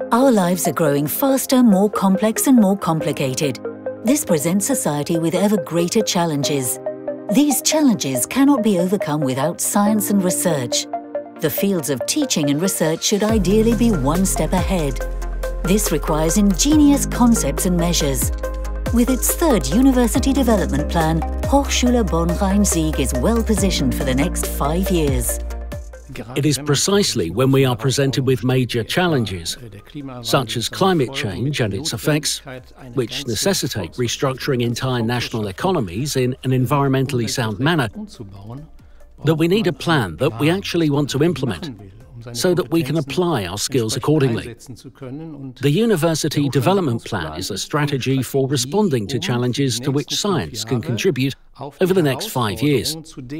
Our lives are growing faster, more complex and more complicated. This presents society with ever greater challenges. These challenges cannot be overcome without science and research. The fields of teaching and research should ideally be one step ahead. This requires ingenious concepts and measures. With its third University Development Plan, Hochschule Bonn-Rhein-Sieg is well positioned for the next 5 years. It is precisely when we are presented with major challenges, such as climate change and its effects, which necessitate restructuring entire national economies in an environmentally sound manner, that we need a plan that we actually want to implement, so that we can apply our skills accordingly. The University Development Plan is a strategy for responding to challenges to which science can contribute over the next 5 years.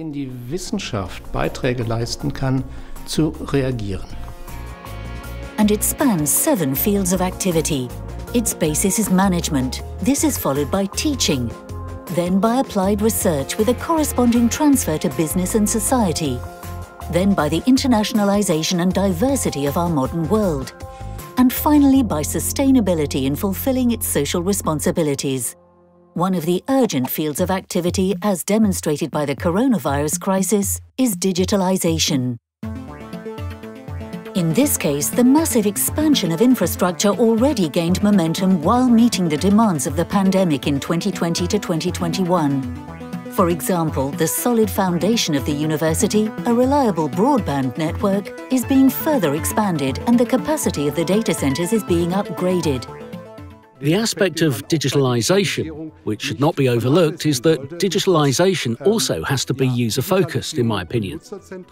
And it spans 7 fields of activity. Its basis is management. This is followed by teaching, then by applied research with a corresponding transfer to business and society, then by the internationalisation and diversity of our modern world, and finally by sustainability in fulfilling its social responsibilities. One of the urgent fields of activity, as demonstrated by the coronavirus crisis, is digitalisation. In this case, the massive expansion of infrastructure already gained momentum while meeting the demands of the pandemic in 2020 to 2021. For example, the solid foundation of the university, a reliable broadband network, is being further expanded and the capacity of the data centres is being upgraded. The aspect of digitalisation, which should not be overlooked, is that digitalisation also has to be user-focused, in my opinion.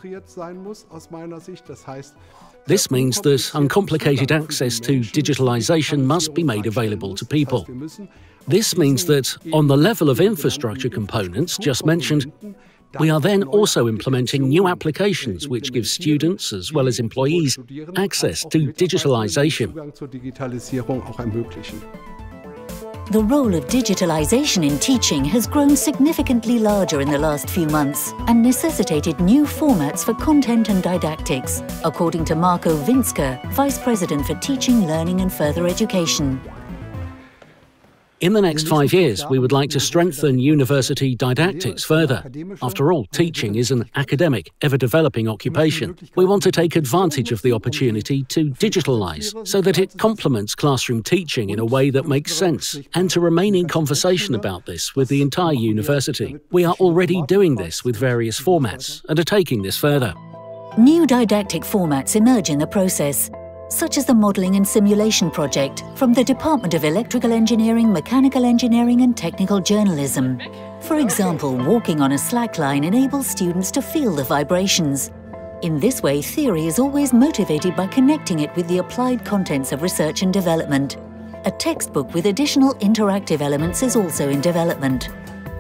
This means that uncomplicated access to digitalisation must be made available to people. This means that, on the level of infrastructure components just mentioned, we are then also implementing new applications which give students, as well as employees, access to digitalisation. The role of digitalisation in teaching has grown significantly larger in the last few months and necessitated new formats for content and didactics, according to Marco Winsker, Vice President for Teaching, Learning and Further Education. In the next 5 years, we would like to strengthen university didactics further. After all, teaching is an academic, ever-developing occupation. We want to take advantage of the opportunity to digitalise so that it complements classroom teaching in a way that makes sense, and to remain in conversation about this with the entire university. We are already doing this with various formats and are taking this further. New didactic formats emerge in the process, such as the Modelling and Simulation project from the Department of Electrical Engineering, Mechanical Engineering and Technical Journalism. For example, walking on a slackline enables students to feel the vibrations. In this way, theory is always motivated by connecting it with the applied contents of research and development. A textbook with additional interactive elements is also in development.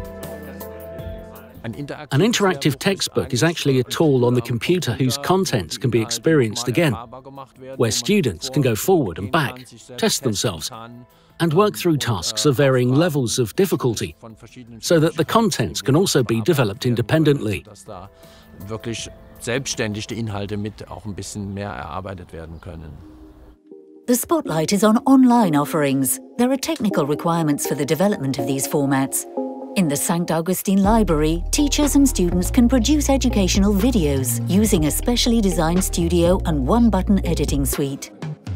An interactive textbook is actually a tool on the computer whose contents can be experienced again, where students can go forward and back, test themselves, and work through tasks of varying levels of difficulty, so that the contents can also be developed independently. Wirklich selbstständig die Inhalte mit auch ein bisschen mehr erarbeitet werden können. The spotlight is on online offerings. There are technical requirements for the development of these formats. In the St. Augustine Library, teachers and students can produce educational videos using a specially designed studio and one-button editing suite.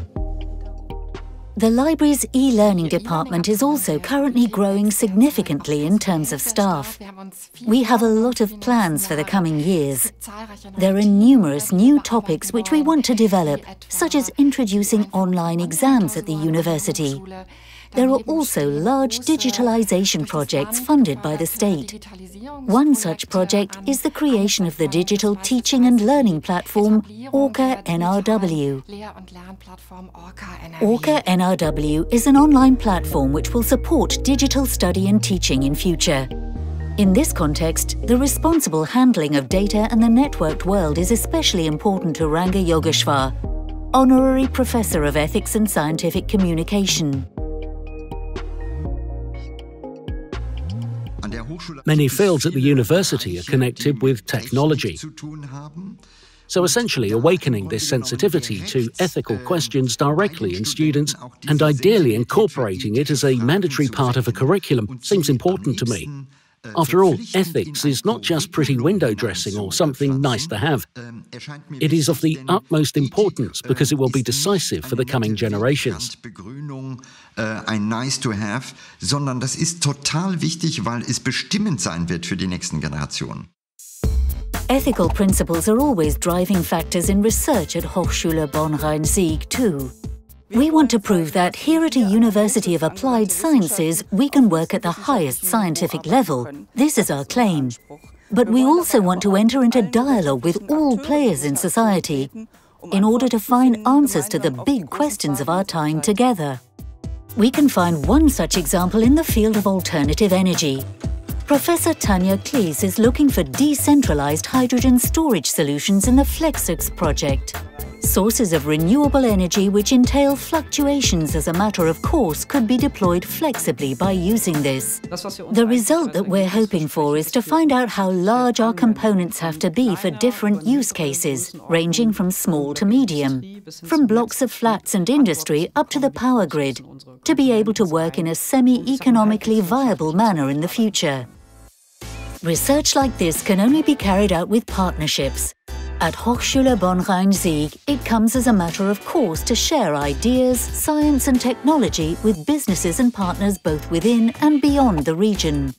The library's e-learning department is also currently growing significantly in terms of staff. We have a lot of plans for the coming years. There are numerous new topics which we want to develop, such as introducing online exams at the university. There are also large digitalisation projects funded by the state. One such project is the creation of the digital teaching and learning platform Orca NRW. Orca NRW is an online platform which will support digital study and teaching in future. In this context, the responsible handling of data and the networked world is especially important to Ranga Yogeshwar, Honorary Professor of Ethics and Scientific Communication. Many fields at the university are connected with technology. So essentially awakening this sensitivity to ethical questions directly in students and ideally incorporating it as a mandatory part of a curriculum seems important to me. After all, ethics is not just pretty window dressing or something nice to have. It is of the utmost importance because it will be decisive for the coming generations. Ein nice to have, sondern das ist total wichtig, weil es bestimmend sein wird für die nächsten Generationen. Ethical principles are always driving factors in research at Hochschule Bonn-Rhein-Sieg too. We want to prove that here at a University of Applied Sciences we can work at the highest scientific level. This is our claim. But we also want to enter into dialogue with all players in society in order to find answers to the big questions of our time together. We can find one such example in the field of alternative energy. Professor Tanja Klies is looking for decentralized hydrogen storage solutions in the FlexX project. Sources of renewable energy which entail fluctuations as a matter of course could be deployed flexibly by using this. The result that we're hoping for is to find out how large our components have to be for different use cases, ranging from small to medium, from blocks of flats and industry up to the power grid, to be able to work in a semi-economically viable manner in the future. Research like this can only be carried out with partnerships. At Hochschule Bonn-Rhein-Sieg, it comes as a matter of course to share ideas, science and technology with businesses and partners both within and beyond the region.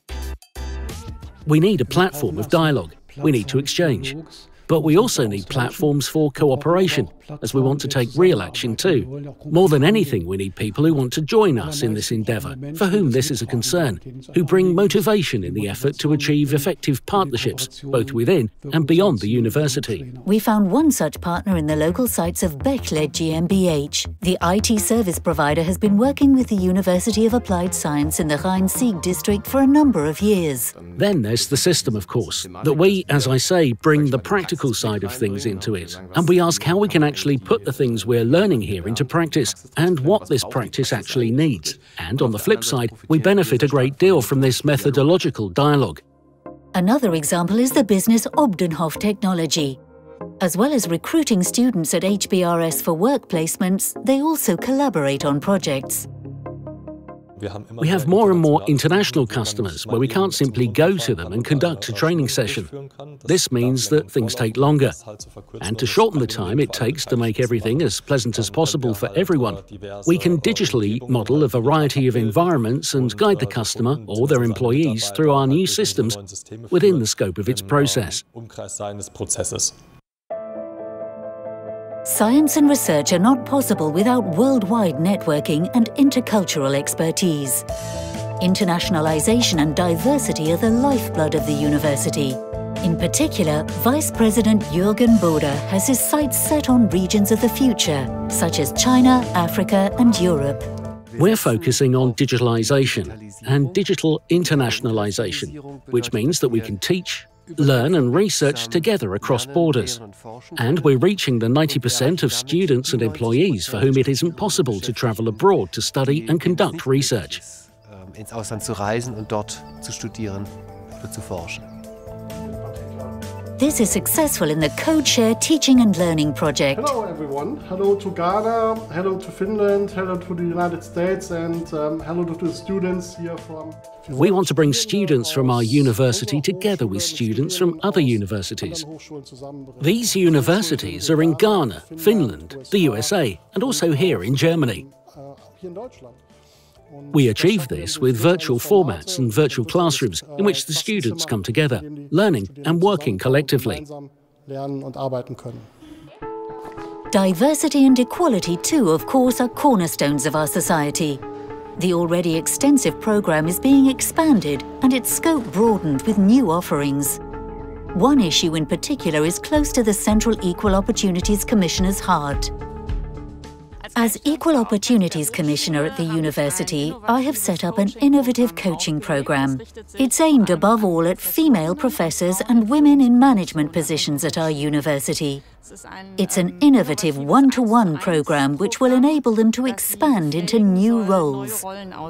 We need a platform of dialogue. We need to exchange. But we also need platforms for cooperation, as we want to take real action too. More than anything, we need people who want to join us in this endeavour, for whom this is a concern, who bring motivation in the effort to achieve effective partnerships, both within and beyond the university. We found one such partner in the local sites of Bechled GmbH. The IT service provider has been working with the University of Applied Science in the Rhein-Sieg district for a number of years. Then there's the system, of course, that we, as I say, bring the practical side of things into it, and we ask how we can actually put the things we're learning here into practice and what this practice actually needs. And on the flip side, we benefit a great deal from this methodological dialogue. Another example is the business Obdenhof technology. As well as recruiting students at H-BRS for work placements, they also collaborate on projects. We have more and more international customers where we can't simply go to them and conduct a training session. This means that things take longer. And to shorten the time it takes to make everything as pleasant as possible for everyone, we can digitally model a variety of environments and guide the customer or their employees through our new systems within the scope of its process. Science and research are not possible without worldwide networking and intercultural expertise. Internationalisation and diversity are the lifeblood of the university. In particular, Vice President Jürgen Bode has his sights set on regions of the future, such as China, Africa and Europe. We're focusing on digitalisation and digital internationalisation, which means that we can teach, learn and research together across borders. And we're reaching the 90% of students and employees for whom it isn't possible to travel abroad to study and conduct research. Ins Ausland zu reisen und dort zu studieren oder zu forschen. This is successful in the CodeShare Teaching and Learning project. Hello everyone, hello to Ghana, hello to Finland, hello to the United States and hello to the students here from... We want to bring students from our university together with students from other universities. These universities are in Ghana, Finland, the USA and also here in Germany. We achieve this with virtual formats and virtual classrooms in which the students come together, learning and working collectively. Diversity and equality too, of course, are cornerstones of our society. The already extensive programme is being expanded and its scope broadened with new offerings. One issue in particular is close to the Central Equal Opportunities Commissioner's heart. As Equal Opportunities Commissioner at the university, I have set up an innovative coaching programme. It's aimed above all at female professors and women in management positions at our university. It's an innovative one-to-one programme which will enable them to expand into new roles.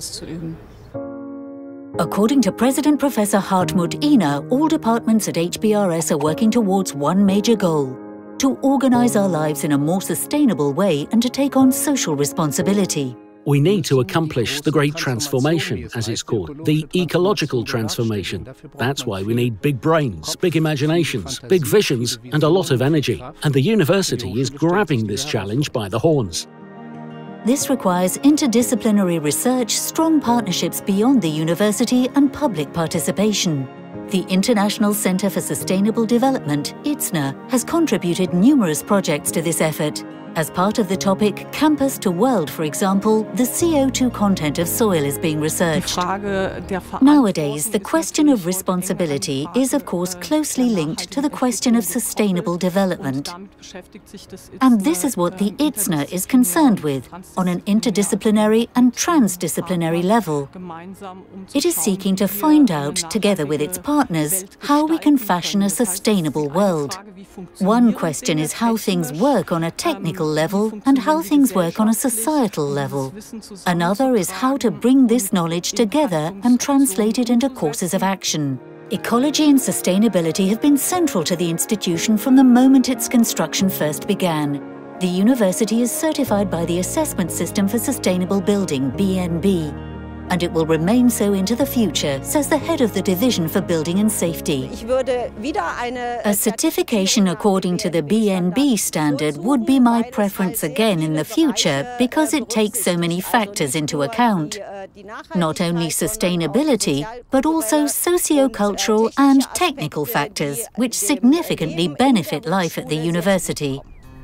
According to President Professor Hartmut Ihner, all departments at H-BRS are working towards one major goal: to organise our lives in a more sustainable way and to take on social responsibility. We need to accomplish the great transformation, as it's called, the ecological transformation. That's why we need big brains, big imaginations, big visions, and a lot of energy. And the university is grabbing this challenge by the horns. This requires interdisciplinary research, strong partnerships beyond the university, and public participation. The International Centre for Sustainable Development, ITSNA, has contributed numerous projects to this effort. As part of the topic Campus to World, for example, the CO2 content of soil is being researched. Nowadays, the question of responsibility is, of course, closely linked to the question of sustainable development. And this is what the ITSNA is concerned with, on an interdisciplinary and transdisciplinary level. It is seeking to find out, together with its partners, how we can fashion a sustainable world. One question is how things work on a technical level and how things work on a societal level. Another is how to bring this knowledge together and translate it into courses of action. Ecology and sustainability have been central to the institution from the moment its construction first began. The university is certified by the Assessment System for Sustainable Building, BNB, and it will remain so into the future, says the head of the Division for Building and Safety. A certification according to the BNB standard would be my preference again in the future because it takes so many factors into account. Not only sustainability, but also socio-cultural and technical factors, which significantly benefit life at the university.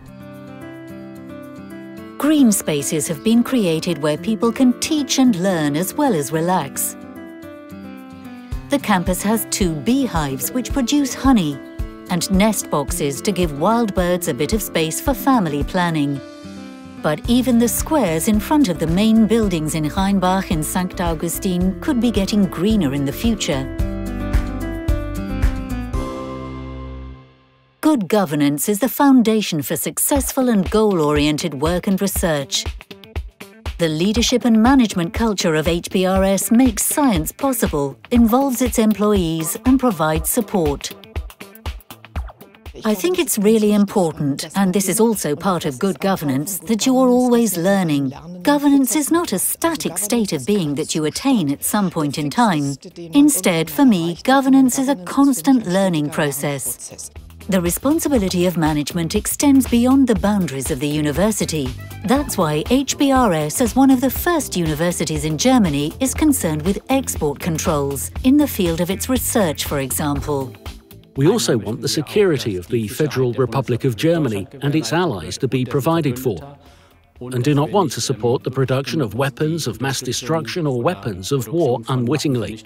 Green spaces have been created where people can teach and learn as well as relax. The campus has 2 beehives which produce honey and nest boxes to give wild birds a bit of space for family planning. But even the squares in front of the main buildings in Rheinbach and St. Augustin could be getting greener in the future. Good governance is the foundation for successful and goal-oriented work and research. The leadership and management culture of H-BRS makes science possible, involves its employees and provides support. I think it's really important, and this is also part of good governance, that you are always learning. Governance is not a static state of being that you attain at some point in time. Instead, for me, governance is a constant learning process. The responsibility of management extends beyond the boundaries of the university. That's why H-BRS, as one of the first universities in Germany, is concerned with export controls, in the field of its research, for example. We also want the security of the Federal Republic of Germany and its allies to be provided for, and do not want to support the production of weapons of mass destruction or weapons of war unwittingly.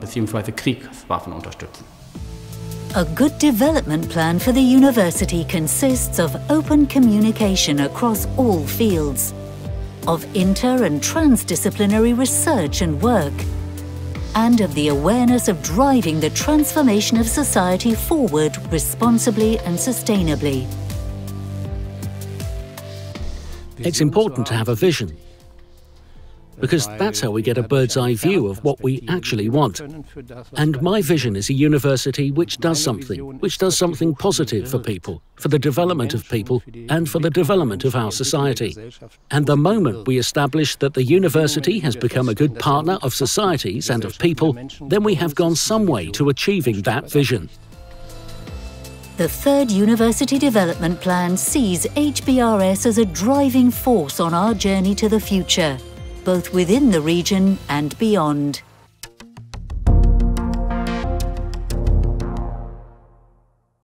A good development plan for the university consists of open communication across all fields, of inter- and transdisciplinary research and work, and of the awareness of driving the transformation of society forward responsibly and sustainably. It's important to have a vision, because that's how we get a bird's-eye view of what we actually want. And my vision is a university which does something positive for people, for the development of people, and for the development of our society. And the moment we establish that the university has become a good partner of societies and of people, then we have gone some way to achieving that vision. The third University Development Plan sees H-BRS as a driving force on our journey to the future, both within the region and beyond.